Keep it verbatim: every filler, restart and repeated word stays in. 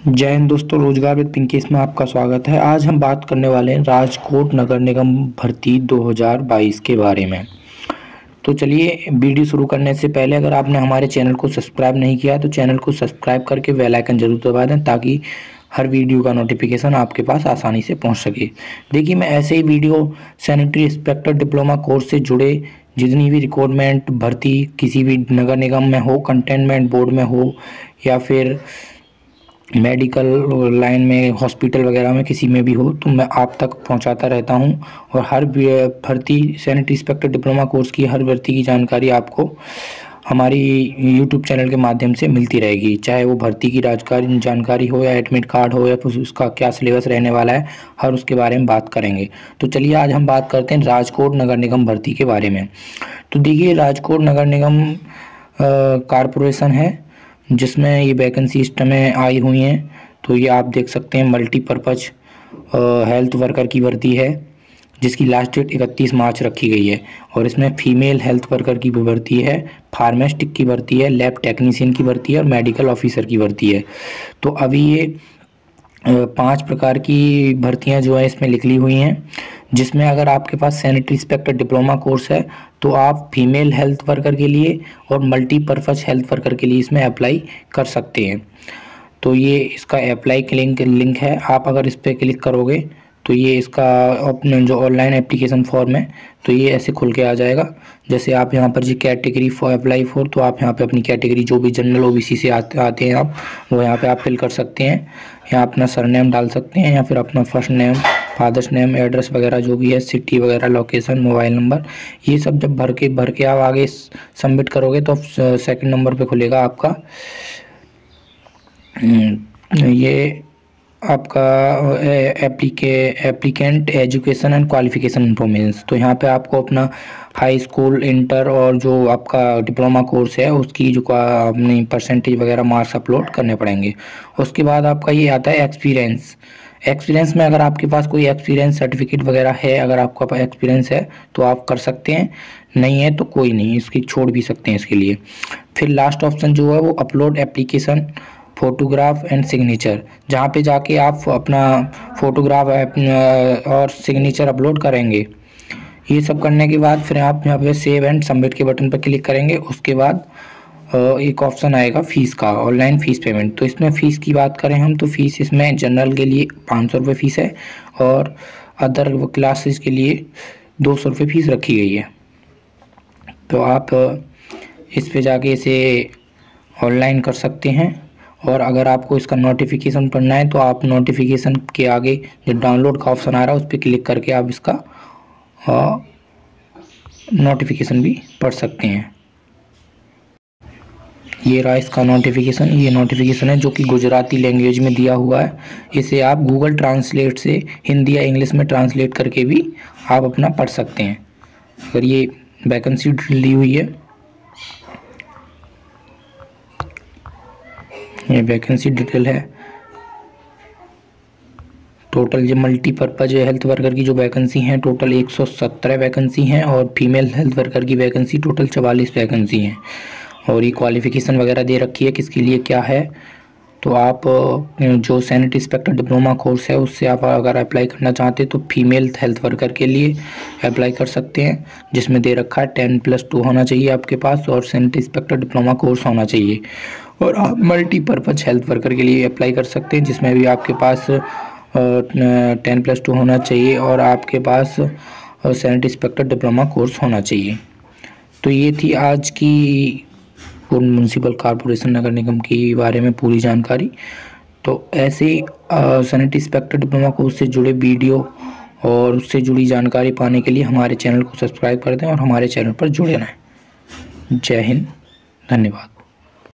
जय हिंद दोस्तों, रोजगार विद पिंकेश में आपका स्वागत है। आज हम बात करने वाले हैं राजकोट नगर निगम भर्ती दो हज़ार बाईस के बारे में। तो चलिए, वीडियो शुरू करने से पहले अगर आपने हमारे चैनल को सब्सक्राइब नहीं किया तो चैनल को सब्सक्राइब करके बेल आइकन जरूर दबा दें ताकि हर वीडियो का नोटिफिकेशन आपके पास आसानी से पहुंच सके। देखिए, मैं ऐसे ही video sanitary inspector diploma course से जुड़े जितनी भी रिक्वायरमेंट भर्ती किसी भी नगर निगम में हो, कंटेनमेंट बोर्ड में हो या फिर मेडिकल लाइन में, हॉस्पिटल वगैरह में, किसी में भी हो, तो मैं आप तक पहुंचाता रहता हूं। और हर भर्ती सैनिटरी इंस्पेक्टर डिप्लोमा कोर्स की हर भर्ती की जानकारी आपको हमारी यूट्यूब चैनल के माध्यम से मिलती रहेगी, चाहे वो भर्ती की राजकारी जानकारी हो या एडमिट कार्ड हो या फिर उसका क्या सिलेबस रहने वाला है, हर उसके बारे में बात करेंगे। तो चलिए, आज हम बात करते हैं राजकोट नगर निगम भर्ती के बारे में। तो देखिए, राजकोट नगर निगम कारपोरेशन है जिसमें ये वैकेंसी इस समय आई हुई हैं। तो ये आप देख सकते हैं, मल्टीपर्पज़ हेल्थ वर्कर की भर्ती है जिसकी लास्ट डेट इकतीस मार्च रखी गई है। और इसमें फीमेल हेल्थ वर्कर की भी भर्ती है, फार्मासिस्ट की भर्ती है, लैब टेक्नीशियन की भर्ती है और मेडिकल ऑफिसर की भर्ती है। तो अभी ये पांच प्रकार की भर्तियां जो है इसमें निकली हुई हैं, जिसमें अगर आपके पास सैनिटरी इंस्पेक्टर डिप्लोमा कोर्स है तो आप फीमेल हेल्थ वर्कर के लिए और मल्टीपर्पज़ हेल्थ वर्कर के लिए इसमें अप्लाई कर सकते हैं। तो ये इसका अप्लाई के लिंक लिंक है, आप अगर इस पर क्लिक करोगे तो ये इसका अपने जो ऑनलाइन एप्लीकेशन फॉर्म है तो ये ऐसे खुल के आ जाएगा। जैसे आप यहाँ पर जी कैटेगरी फॉर अप्लाई फॉर, तो आप यहाँ पे अपनी कैटेगरी जो भी जनरल ओबीसी से आते आते हैं आप, वो यहाँ पे आप फिल कर सकते हैं। यहाँ अपना सरनेम डाल सकते हैं या फिर अपना first name, father's name, address वगैरह जो भी है, सिटी वगैरह, लोकेशन, मोबाइल नंबर, ये सब जब भर के भर के आप आगे सबमिट करोगे तो सेकंड नंबर पे खुलेगा आपका ये आपका एप्लीके applicant education and qualification information. तो यहाँ पे आपको अपना हाई स्कूल, इंटर और जो आपका डिप्लोमा कोर्स है उसकी जो अपनी परसेंटेज वगैरह मार्क्स अपलोड करने पड़ेंगे। उसके बाद आपका ये आता है एक्सपीरियंस। एक्सपीरियंस में अगर आपके पास कोई एक्सपीरियंस सर्टिफिकेट वगैरह है, अगर आपका पास एक्सपीरियंस है तो आप कर सकते हैं, नहीं है तो कोई नहीं, इसकी छोड़ भी सकते हैं इसके लिए। फिर लास्ट ऑप्शन जो है वो upload application photograph and signature, जहाँ पे जाके आप अपना फोटोग्राफ और सिग्नेचर अपलोड करेंगे। ये सब करने के बाद फिर आप यहाँ पे सेव एंड सबमिट के बटन पर क्लिक करेंगे। उसके बाद एक ऑप्शन आएगा फीस का, ऑनलाइन फ़ीस पेमेंट। तो इसमें फ़ीस की बात करें हम तो फीस इसमें जनरल के लिए पाँच सौ रुपये फ़ीस है और अदर क्लासेस के लिए दो सौ रुपये फ़ीस रखी गई है। तो आप इस पे जाके इसे ऑनलाइन कर सकते हैं। और अगर आपको इसका नोटिफिकेशन पढ़ना है तो आप नोटिफिकेशन के आगे जो डाउनलोड का ऑप्शन आ रहा है उस पर क्लिक करके आप इसका नोटिफिकेशन भी पढ़ सकते हैं। ये रहा इसका नोटिफिकेशन। ये नोटिफिकेशन है जो कि गुजराती लैंग्वेज में दिया हुआ है। इसे आप गूगल ट्रांसलेट से हिंदी या इंग्लिश में ट्रांसलेट करके भी आप अपना पढ़ सकते हैं। अगर ये वैकेंसी ली हुई है, ये वैकेंसी डिटेल है। टोटल ये मल्टीपर्पज़ हेल्थ वर्कर की जो वैकेंसी हैं टोटल एक सौ सत्रह वैकेंसी हैं और फीमेल हेल्थ वर्कर की वैकेंसी टोटल चवालीस वैकेंसी हैं। और ये क्वालिफ़िकेशन वगैरह दे रखी है किसके लिए क्या है। तो आप जो सैनिटरी इंस्पेक्टर डिप्लोमा कोर्स है उससे आप अगर अप्लाई करना चाहते हैं तो फीमेल हेल्थ वर्कर के लिए अप्लाई कर सकते हैं, जिसमें दे रखा है टेन प्लस टू होना चाहिए आपके पास और सैनिटरी इंस्पेक्टर डिप्लोमा कोर्स होना चाहिए। और आप मल्टीपर्पज़ हेल्थ वर्कर के लिए अप्लाई कर सकते हैं, जिसमें भी आपके पास टेन प्लस टू होना चाहिए और आपके पास सैनिटरी इंस्पेक्टर डिप्लोमा कोर्स होना चाहिए। तो ये थी आज की म्यूनसिपल कॉरपोरेशन नगर निगम के बारे में पूरी जानकारी। तो ऐसे सैनिटरी इंस्पेक्टर डिप्लोमा कोर्स से जुड़े वीडियो और उससे जुड़ी जानकारी पाने के लिए हमारे चैनल को सब्सक्राइब कर दें और हमारे चैनल पर जुड़े रहें। जय हिंद, धन्यवाद।